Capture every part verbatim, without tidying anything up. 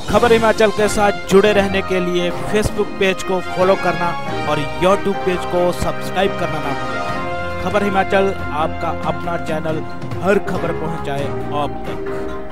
खबर हिमाचल के साथ जुड़े रहने के लिए फेसबुक पेज को फॉलो करना और यूट्यूब पेज को सब्सक्राइब करना ना भूलें। खबर हिमाचल आपका अपना चैनल, हर खबर पहुंचाए आप तक।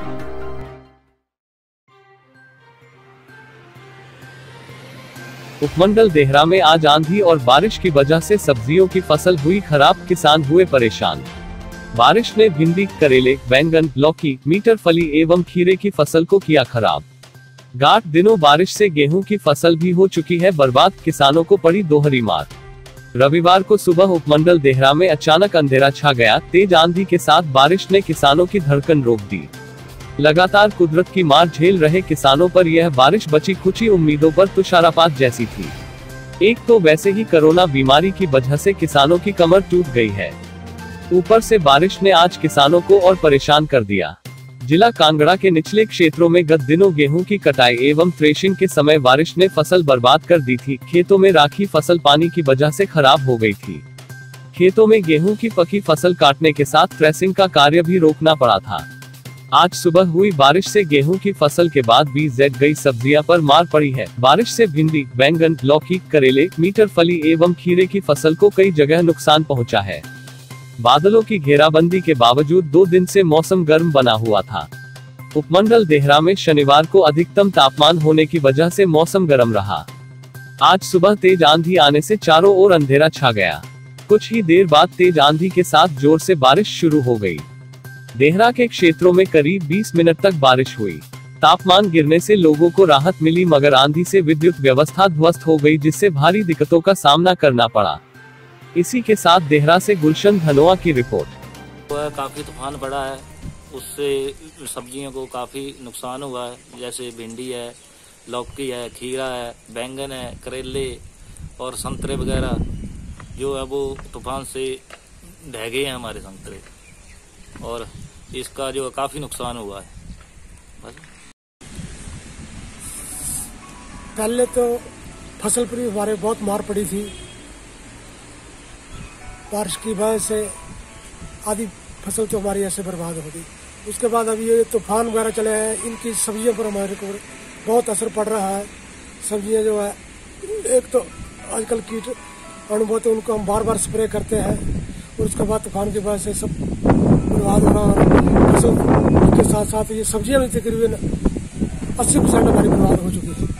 उपमंडल देहरा में आज आंधी और बारिश की वजह से सब्जियों की फसल हुई खराब, किसान हुए परेशान। बारिश ने भिंडी, करेले, बैंगन, लौकी, मीटर फली एवं खीरे की फसल को किया खराब। गाठ दिनों बारिश से गेहूं की फसल भी हो चुकी है बर्बाद, किसानों को पड़ी दोहरी मार। रविवार को सुबह उपमंडल देहरा में अचानक अंधेरा छा गया। तेज आंधी के साथ बारिश ने किसानों की धड़कन रोक दी। लगातार कुदरत की मार झेल रहे किसानों पर यह बारिश बची खुची उम्मीदों पर तुषारपात जैसी थी। एक तो वैसे ही कोरोना बीमारी की वजह से किसानों की कमर टूट गई है, ऊपर से बारिश ने आज किसानों को और परेशान कर दिया। जिला कांगड़ा के निचले क्षेत्रों में गत दिनों गेहूं की कटाई एवं थ्रेशिंग के समय बारिश ने फसल बर्बाद कर दी थी। खेतों में राखी फसल पानी की वजह से खराब हो गई थी। खेतों में गेहूं की पकी फसल काटने के साथ थ्रेसिंग का कार्य भी रोकना पड़ा था। आज सुबह हुई बारिश से गेहूं की फसल के बाद बीज जट गई सब्जियां पर मार पड़ी है। बारिश से भिंडी, बैंगन, लौकी, करेले, मीटर फली एवं खीरे की फसल को कई जगह नुकसान पहुंचा है। बादलों की घेराबंदी के बावजूद दो दिन से मौसम गर्म बना हुआ था। उपमंडल देहरा में शनिवार को अधिकतम तापमान होने की वजह से मौसम गर्म रहा। आज सुबह तेज आंधी आने से चारों ओर अंधेरा छा गया। कुछ ही देर बाद तेज आंधी के साथ जोर से बारिश शुरू हो गई। देहरा के क्षेत्रों में करीब बीस मिनट तक बारिश हुई। तापमान गिरने से लोगों को राहत मिली, मगर आंधी से विद्युत व्यवस्था ध्वस्त हो गई, जिससे भारी दिक्कतों का सामना करना पड़ा। इसी के साथ देहरा से गुलशन धनोआ की रिपोर्ट। काफी तूफान पड़ा है, उससे सब्जियों को काफी नुकसान हुआ है। जैसे भिंडी है, लौकी है, खीरा है, बैंगन है, करेले और संतरे वगैरह जो है वो तूफान से ढह गए हैं हमारे संतरे, और इसका जो काफी नुकसान हुआ है। बस पहले तो फसल पर हमारे बहुत मार पड़ी थी। बारिश की वजह से आधी फसल तो हमारी ऐसे बर्बाद हो गई। उसके बाद अभी ये तूफान वगैरह चले हैं, इनकी सब्जियों पर हमारे को बहुत असर पड़ रहा है। सब्जियां जो है, एक तो आजकल कीट अनुभव तो उनको हम बार बार स्प्रे करते हैं, और उसके बाद तूफान की वजह से सब बर्बाद हो रहा है। फसल के साथ साथ ये सब्जियां भी तकरीबन अस्सी परसेंट हमारी बर्बाद हो चुकी है।